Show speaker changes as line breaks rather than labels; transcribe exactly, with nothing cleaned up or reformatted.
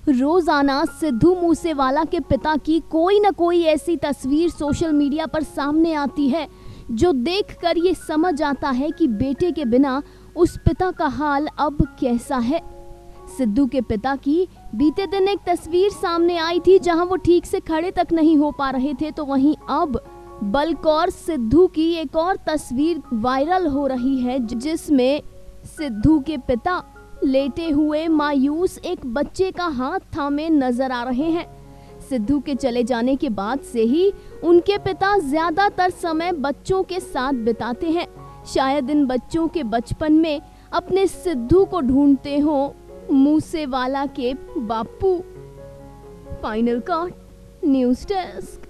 रोजाना सिद्धू मूसेवाला के पिता की कोई न कोई ऐसी तस्वीर सोशल मीडिया पर सामने आती है जो देखकर ये समझ आता है कि बेटे के बिना उस पिता का हाल अब कैसा है। सिद्धू के पिता की बीते दिन एक तस्वीर सामने आई थी जहां वो ठीक से खड़े तक नहीं हो पा रहे थे, तो वहीं अब बलकौर सिद्धू की एक और तस्वीर वायरल हो रही है जिसमें सिद्धू के पिता लेटे हुए मायूस एक बच्चे का हाथ थामे नजर आ रहे हैं। सिद्धू के चले जाने के बाद से ही उनके पिता ज्यादातर समय बच्चों के साथ बिताते हैं। शायद इन बच्चों के बचपन में अपने सिद्धू को ढूंढते हो मूसेवाला के बापू। Final cut news desk.